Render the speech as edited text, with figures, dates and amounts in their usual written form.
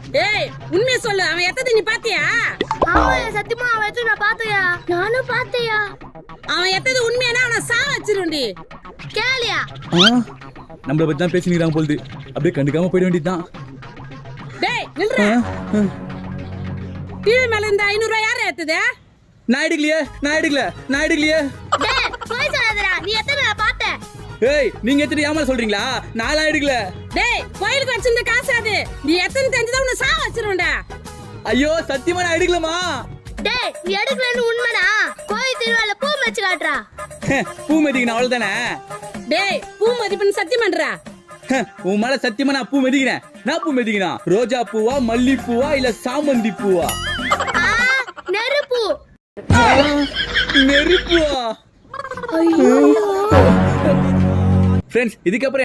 ஏய் உண்மையை சொல்லு, அவன் எத்தது நீ பாத்தியா? ஆமாயா, சத்தியமா அவன் எத்தது நான் பாத்தையா. நானும் பாத்தையா. அவன் எத்தது உண்மையானா அவனை சா வச்சிருண்டி. கேளியா? நம்மள பத்தி தான் பேசிக்கிறாங்க போகுது. அப்படியே கண்டுக்காம போயிட வேண்டியதுதான். டேய் நில்றா. டிவி மேல இந்த 500 ரூபாய் யாரு ஏத்துது? நான் எடுக்கலையே. டேய் போய் சொல்லாதடா. நீ எத்தனை நான் பார்த்தேன். ஏய் நீங்க எத்தனை ஏமாற சொல்றீங்களா? நான் எடுக்கல. டேய் கோயிலுக்கு வச்சிருந்த காசு அது. நீ எத்தனை தெரிஞ்சதா உன்னை சா வச்சிருண்டா. ஐயோ சத்தியமா நான் எடுக்கலமா. டேய் நீ எடுக்கலன்னு உண்மைடா. கோயில் திருவிழால பூ மச்சு காட்டுறா. பூ மதிக்கணும் அவ்வளவுதானே. டேய் பூ மதிப்புன்னு சத்தியம் பண்றா. உன் மேல சத்தியமா நான் பூ மதிக்கிறேன். நான் பூ மதிக்கிறேன். ரோஜா பூவா, மல்லி பூவா, இல்ல சாமந்தி பூவா? நெருப்பு. நெருப்புவா? ஐயோ ஃப்ரெண்ட்ஸ் இதுக்கப்புறம்